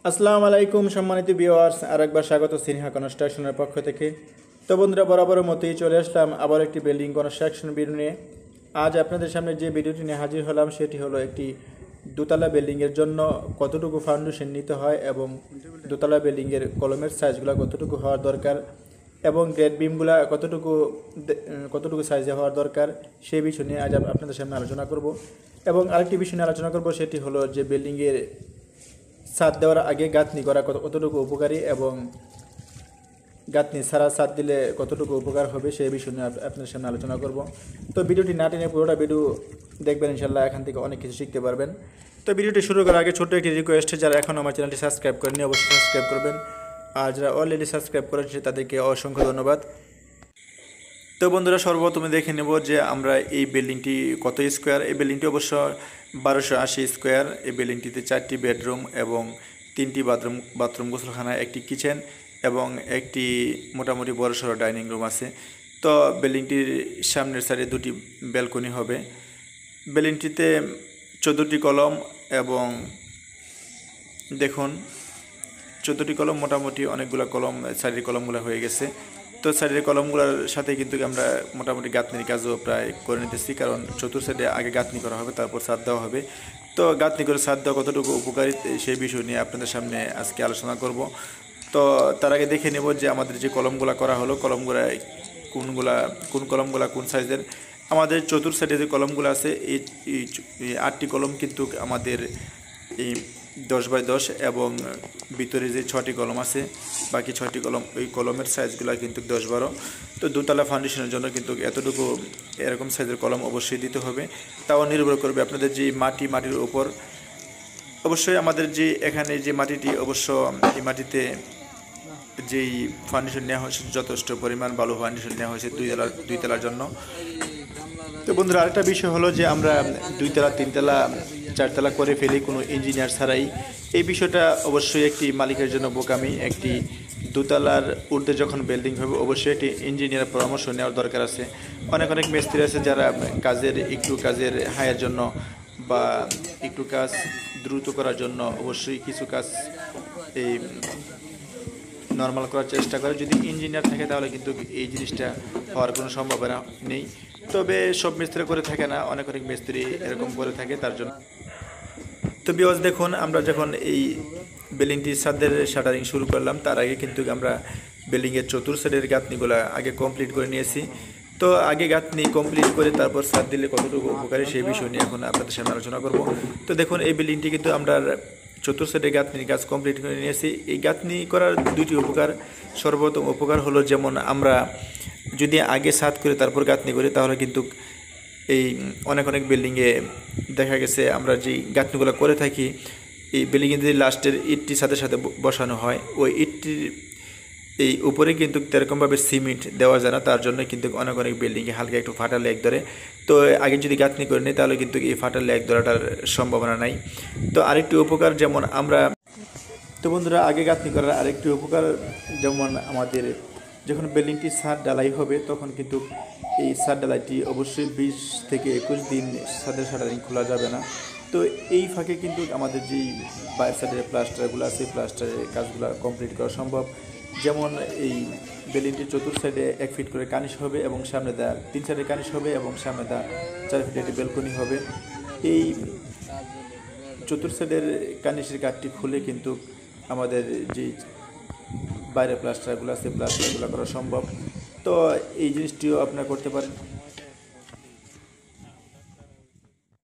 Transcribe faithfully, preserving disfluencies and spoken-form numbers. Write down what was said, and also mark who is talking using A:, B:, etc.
A: আসসালামু আলাইকুম সম্মানিত ভিউয়ার্স, আরেকবার স্বাগত সিনহা কনস্ট্রাকশনের পক্ষ থেকে। তো বন্ধুরা, বরাবরের মতোই চলে আসলাম আবার একটি বিল্ডিং কনস্ট্রাকশন ভিডিও নিয়ে। আজ আপনাদের সামনে যে ভিডিওটি নিয়ে হাজির হলাম সেটি হলো একটি দোতলা বিল্ডিংয়ের জন্য কতটুকু ফাউন্ডেশন নিতে হয় এবং দোতলা বিল্ডিংয়ের কলমের সাইজগুলো কতটুকু হওয়ার দরকার এবং গ্রেড বিমগুলো কতটুকু কতটুকু সাইজে হওয়ার দরকার সেই বিষয় নিয়ে আজ আপনাদের সামনে আলোচনা করব। এবং আরেকটি বিষয় নিয়ে আলোচনা করব, সেটি হলো যে বিল্ডিংয়ের ছাদ দেওয়ার আগে গাঁথনি করা কত কতটুকু উপকারী এবং গাঁথনি ছাড়া ছাদ দিলে কতটুকু উপকার হবে সেই বিষয় নিয়ে আপনাদের সামনে আলোচনা করব। তো ভিডিওটি না টেনে পুরোটা ভিডিও দেখবেন, ইনশাল্লাহ এখান থেকে অনেক কিছু শিখতে পারবেন। তো ভিডিওটি শুরু করার আগে ছোট্ট একটি রিকোয়েস্ট, যারা এখন আমার চ্যানেলটি সাবস্ক্রাইব করেনি অবশ্যই সাবস্ক্রাইব করবেন, আর যারা অলরেডি সাবস্ক্রাইব করেছে তাদেরকে অসংখ্য ধন্যবাদ। তো বন্ধুরা, সর্বপ্রথমে দেখে নেব যে আমরা এই বিল্ডিংটি কত স্কোয়ার। এই বিল্ডিংটি অবশ্য বারোশো আশি স্কোয়ার। এই বিল্ডিংটিতে চারটি বেডরুম এবং তিনটি বাথরুম বাথরুম গোসলখানা, একটি কিচেন এবং একটি মোটামুটি বড়সড় ডাইনিং রুম আছে। তো বিল্ডিংটির সামনের সাইডে দুটি ব্যালকনি হবে। বিল্ডিংটিতে চোদ্দোটি কলম এবং দেখুন চোদ্দোটি কলম, মোটামুটি অনেকগুলো কলম, সাইডের কলমগুলো হয়ে গেছে। তো সাইডের কলমগুলোর সাথে কিন্তু আমরা মোটামুটি গাঁথনির কাজও প্রায় করে নিতেছি, কারণ চতুর সাইডে আগে গাঁথনি করা হবে, তারপর ছাদ দেওয়া হবে। তো গাঁথনি করে ছাদ দেওয়া কতটুকু উপকারী সেই বিষয় নিয়ে আপনাদের সামনে আজকে আলোচনা করব। তো তার আগে দেখে নেব যে আমাদের যে কলমগুলা করা হলো, কলমগুলা কোনগুলা কোন কলমগুলা কোন সাইজের। আমাদের চতুর সাইডে যে কলমগুলো আছে এই আটটি কলম কিন্তু আমাদের এই দশ বাই দশ এবং ভিতরে যে ছটি কলম আছে বাকি ছয়টি কলম, ওই কলমের সাইজগুলো কিন্তু দশ বারো। তো দোতলা ফাউন্ডেশনের জন্য কিন্তু এতটুকু এরকম সাইজের কলম অবশ্যই দিতে হবে। তাও নির্ভর করবে আপনাদের যে মাটি মাটির উপর। অবশ্যই আমাদের যে এখানে যে মাটিটি, অবশ্য এই মাটিতে যেই ফাউন্ডেশন নেওয়া হয়েছে যথেষ্ট পরিমাণ বালু ফাউন্ডেশন নেওয়া হয়েছে দুই তলার দুই তলার জন্য। তো বন্ধুরা, আরেকটা বিষয় হলো যে আমরা দুইতলা তিনতলা চারতলা করে ফেলি কোনো ইঞ্জিনিয়ার ছাড়াই। এই বিষয়টা অবশ্যই একটি মালিকের জন্য বোকামি। একটি দোতলার ঊর্ধ্বে যখন বিল্ডিং হবে অবশ্যই একটি ইঞ্জিনিয়ার পরামর্শ নেওয়ার দরকার আছে। অনেক অনেক মিস্ত্রি আছে যারা কাজের একটু কাজের হায়ের জন্য বা একটু কাজ দ্রুত করার জন্য অবশ্যই কিছু কাজ এই নর্মাল করার চেষ্টা করে। যদি ইঞ্জিনিয়ার থাকে তাহলে কিন্তু এই জিনিসটা হওয়ার কোনো সম্ভাবনা নেই। তবে সব মিস্ত্রি করে থাকে না, অনেক অনেক মিস্ত্রি এরকম করে থাকে তার জন্য। তো বিকজ দেখুন, আমরা যখন এই বিল্ডিংটির ছাদের শাটারিং শুরু করলাম তার আগে কিন্তু আমরা বিল্ডিংয়ের চতুর সাইডের গাঁথনিগুলো আগে কমপ্লিট করে নিয়েছি। তো আগে গাঁথনি কমপ্লিট করে তারপর ছাদ দিলে কতটুকু উপকারী সেই বিষয় নিয়ে এখন আপনাদের সামনে আলোচনা করব। তো দেখুন, এই বিল্ডিংটি কিন্তু আমরা চতুর সাইডে গাঁথনির কাজ কমপ্লিট করে নিয়েছি। এই গাঁথনি করার দুইটি উপকার। সর্বপ্রথম উপকার হলো, যেমন আমরা যদি আগে ছাদ করে তারপর গাঁথনি করি তাহলে কিন্তু এই অনেক অনেক বিল্ডিংয়ে দেখা গেছে আমরা যেই গাঁথনিগুলো করে থাকি, এই বিল্ডিংয়ে যদি লাস্টের ইটটি সাথে সাথে বসানো হয়, ওই ইটটির এই উপরে কিন্তু তেরকমভাবে সিমেন্ট দেওয়া যায় না, তার জন্য কিন্তু অনেক অনেক বিল্ডিংয়ে হালকা একটু ফাটা লেগ ধরে। তো আগে যদি গাঁথনি করে নিই তাহলে কিন্তু এই ফাটা লেগ ধরাটার সম্ভাবনা নাই। তো আরেকটি উপকার, যেমন আমরা তো বন্ধুরা আগে গাঁথনি করার আরেকটি উপকার, যেমন আমাদের যখন বিল্ডিংটি ছাদ ডালাই হবে তখন কিন্তু এই ছাদ ডালাইটি অবশ্যই বিশ থেকে একুশ দিন ছাদের শাটারিং খোলা যাবে না। তো এই ফাঁকে কিন্তু আমাদের যেই বাইরের সাইডের প্লাস্টারগুলো আছে প্লাস্টারের কাজগুলো কমপ্লিট করা সম্ভব। যেমন এই বিল্ডিংটির চতুর সাইডে এক ফিট করে কানিশ হবে এবং সামনে দা তিন সাইডে কানিশ হবে এবং সামনে দা চার ফিটে একটি বেলকনি হবে। এই চতুর সাইডের কানিশের কাঠটি খুলে কিন্তু আমাদের যেই বাইরে প্লাস্টারগুলো আছে প্লাস্টারগুলো করা সম্ভব। তো এই জিনিসটিও আপনারা করতে পারেন।